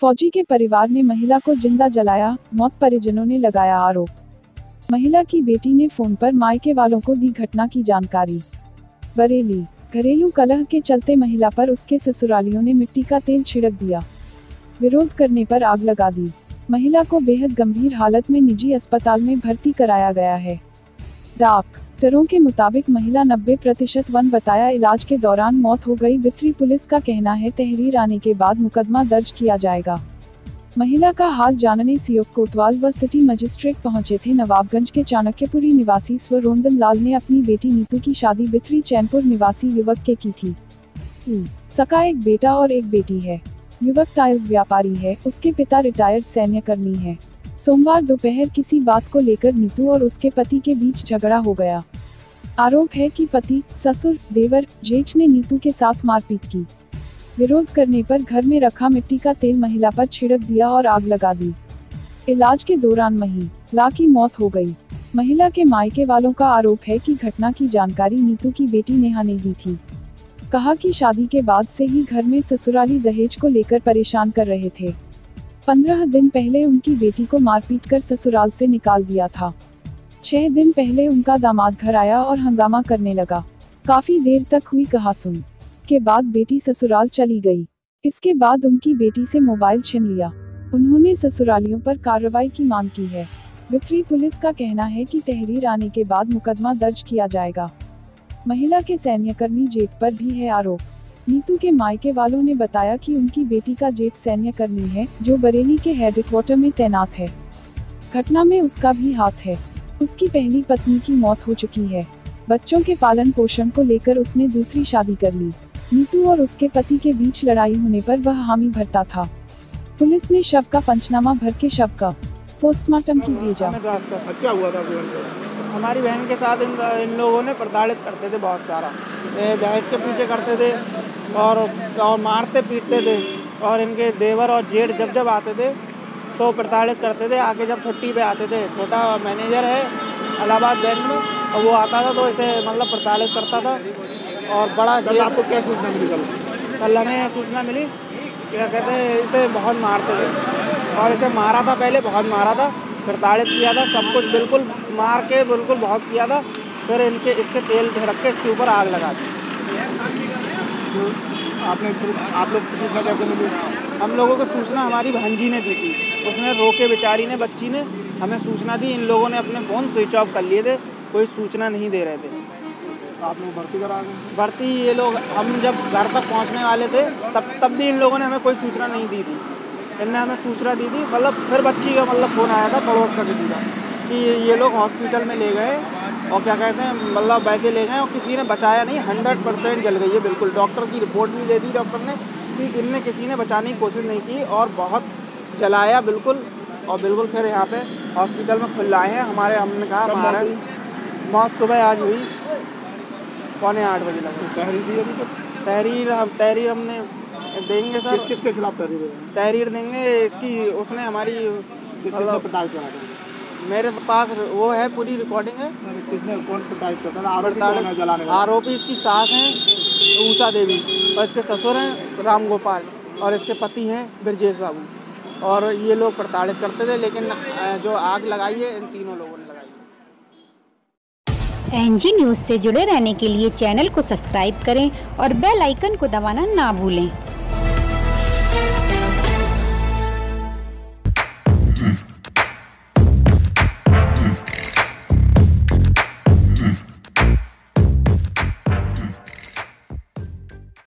फौजी के परिवार ने महिला को जिंदा जलाया, मौत परिजनों ने लगाया आरोप। महिला की बेटी ने फोन पर मायके वालों को दी घटना की जानकारी। बरेली, घरेलू कलह के चलते महिला पर उसके ससुरालियों ने मिट्टी का तेल छिड़क दिया। विरोध करने पर आग लगा दी। महिला को बेहद गंभीर हालत में निजी अस्पताल में भर्ती कराया गया है। डॉक्टरों के मुताबिक महिला 90% वन बताया इलाज के दौरान मौत हो गई। बिथरी पुलिस का कहना है तहरीर आने के बाद मुकदमा दर्ज किया जाएगा। महिला का हाल जानने सीओ कोतवाल व सिटी मजिस्ट्रेट पहुंचे थे। नवाबगंज के चाणक्यपुरी निवासी स्वरोंदन लाल ने अपनी बेटी नीतू की शादी बिथरी चैनपुर निवासी युवक के की थी। सका एक बेटा और एक बेटी है। युवक टाइल्स व्यापारी है। उसके पिता रिटायर्ड सैन्यकर्मी है। सोमवार दोपहर किसी बात को लेकर नीतू और उसके पति के बीच झगड़ा हो गया। आरोप है कि पति, ससुर, देवर, जेठ ने नीतू के साथ मारपीट की। विरोध करने पर घर में रखा मिट्टी का तेल महिला पर छिड़क दिया और आग लगा दी। इलाज के दौरान महिला की मौत हो गई। महिला के मायके वालों का आरोप है कि घटना की जानकारी नीतू की बेटी नेहा ने दी थी। कहा कि शादी के बाद से ही घर में ससुराली दहेज को लेकर परेशान कर रहे थे। 15 दिन पहले उनकी बेटी को मारपीट कर ससुराल से निकाल दिया था। 6 दिन पहले उनका दामाद घर आया और हंगामा करने लगा। काफी देर तक हुई कहासुनी के बाद बेटी ससुराल चली गई। इसके बाद उनकी बेटी से मोबाइल छीन लिया। उन्होंने ससुरालियों पर कार्रवाई की मांग की है। बिथरी पुलिस का कहना है कि तहरीर आने के बाद मुकदमा दर्ज किया जाएगा। महिला के सैन्यकर्मी जेठ पर भी है आरोप। नीतू के मायके वालों ने बताया कि उनकी बेटी का जेठ सैन्यकर्मी है, जो बरेली के हेडक्वार्टर में तैनात है। घटना में उसका भी हाथ है। उसकी पहली पत्नी की मौत हो चुकी है। बच्चों के पालन पोषण को लेकर उसने दूसरी शादी कर ली। नीतू और उसके पति के बीच लड़ाई होने पर वह हामी भरता था। पुलिस ने शव का पंचनामा भर के शव का पोस्टमार्टम की भेजा। क्या हुआ था? हमारी बहन के साथ इन लोगों ने प्रताड़ित करते थे, बहुत सारा दहेज के पीछे करते थे और मारते पीटते थे। और इनके देवर और जेठ जब आते थे तो प्रताड़ित करते थे। आके जब छुट्टी पे आते थे, छोटा मैनेजर है इलाहाबाद बैंक में, और वो आता था तो इसे मतलब प्रताड़ित करता था। और बड़ा कल आपको क्या सूचना मिली? कल हमें सूचना मिली, क्या कहते हैं, इसे बहुत मारते थे और इसे मारा था, पहले बहुत मारा था, प्रताड़ित किया था, सब कुछ बिल्कुल मार के बिल्कुल बहुत किया था। फिर इसके तेल रख के इसके ऊपर आग लगा दी। आप लोग की सूचना कैसे मिली? हम लोगों को सूचना हमारी भांजी ने दी थी। उसने रोके, बेचारी ने, बच्ची ने हमें सूचना दी। इन लोगों ने अपने फ़ोन स्विच ऑफ कर लिए थे, कोई सूचना नहीं दे रहे थे। आप लोग भर्ती करा गए? भर्ती ये लोग, हम जब घर तक पहुंचने वाले थे तब भी इन लोगों ने हमें कोई सूचना नहीं दी थी। इनने हमें सूचना दी थी, मतलब फिर बच्ची का मतलब फ़ोन आया था पड़ोस का किसी का कि ये लोग हॉस्पिटल में ले गए और क्या कहते हैं, मतलब वैसे ले गए और किसी ने बचाया नहीं। 100% जल गई है बिल्कुल। डॉक्टर की रिपोर्ट भी दे दी डॉक्टर ने कि इनने किसी ने बचाने की कोशिश नहीं की और बहुत जलाया बिल्कुल। और बिल्कुल फिर यहाँ पे हॉस्पिटल में खुल लाए हैं हमारे। हमने कहा हमारा मौत सुबह आज हुई 7:45 बजे लगा। तहरीर दी अभी तक? तहरीर हमने देंगे सर। किसके खिलाफ तहरीर देंगे? इसकी उसने हमारी किसने प्रताड़ित करा? मेरे पास वो है, पूरी रिकॉर्डिंग है। किसने, कौन प्रताड़ित करता था? आरोपी कौन है जलाने वाला? आरोपी इसकी सास हैं उषा देवी, और इसके ससुर हैं राम गोपाल, और इसके पति हैं ब्रजेश बाबू। और ये लोग प्रताड़ित करते थे, लेकिन जो आग लगाई है इन तीनों लोगों ने लगाई है। एनजी न्यूज़ से जुड़े रहने के लिए चैनल को सब्सक्राइब करें और बेल आइकन को दबाना ना भूलें।